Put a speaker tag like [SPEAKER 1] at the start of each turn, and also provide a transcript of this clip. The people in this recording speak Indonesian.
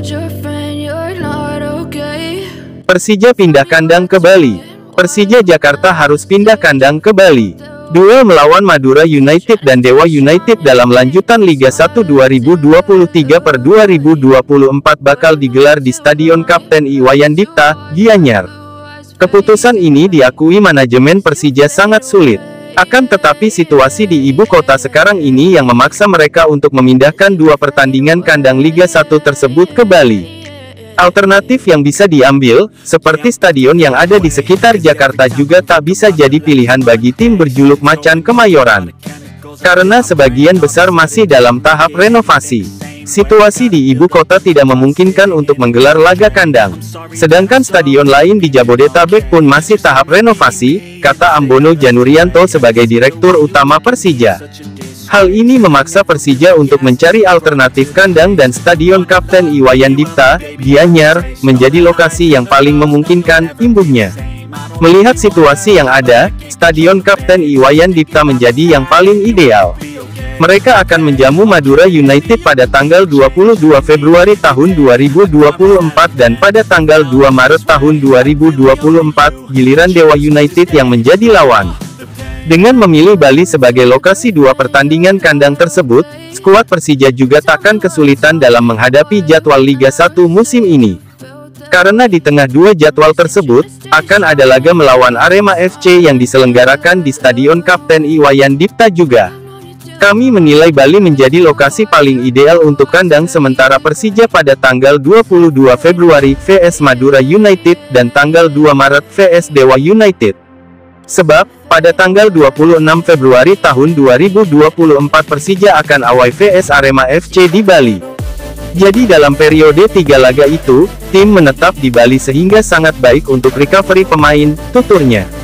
[SPEAKER 1] Persija pindah kandang ke Bali. Persija Jakarta harus pindah kandang ke Bali. Duel melawan Madura United dan Dewa United dalam lanjutan Liga 1 2023/2024 bakal digelar di Stadion Kapten Iwayan Dipta, Gianyar. Keputusan ini diakui manajemen Persija sangat sulit. Akan tetapi situasi di ibu kota sekarang ini yang memaksa mereka untuk memindahkan dua pertandingan kandang Liga 1 tersebut ke Bali. Alternatif yang bisa diambil, seperti stadion yang ada di sekitar Jakarta juga tak bisa jadi pilihan bagi tim berjuluk Macan Kemayoran. Karena sebagian besar masih dalam tahap renovasi. Situasi di ibu kota tidak memungkinkan untuk menggelar laga kandang. Sedangkan stadion lain di Jabodetabek pun masih tahap renovasi, kata Ambono Janurianto sebagai Direktur Utama Persija. Hal ini memaksa Persija untuk mencari alternatif kandang dan Stadion Kapten Iwayan Dipta, Gianyar, menjadi lokasi yang paling memungkinkan, imbuhnya. Melihat situasi yang ada, Stadion Kapten Iwayan Dipta menjadi yang paling ideal. Mereka akan menjamu Madura United pada tanggal 22 Februari tahun 2024 dan pada tanggal 2 Maret tahun 2024, giliran Dewa United yang menjadi lawan. Dengan memilih Bali sebagai lokasi dua pertandingan kandang tersebut, skuad Persija juga takkan kesulitan dalam menghadapi jadwal Liga 1 musim ini. Karena di tengah dua jadwal tersebut, akan ada laga melawan Arema FC yang diselenggarakan di Stadion Kapten Iwayan Dipta juga. Kami menilai Bali menjadi lokasi paling ideal untuk kandang sementara Persija pada tanggal 22 Februari vs Madura United dan tanggal 2 Maret vs Dewa United. Sebab, pada tanggal 26 Februari tahun 2024 Persija akan away vs Arema FC di Bali. Jadi dalam periode 3 laga itu, tim menetap di Bali sehingga sangat baik untuk recovery pemain, tuturnya.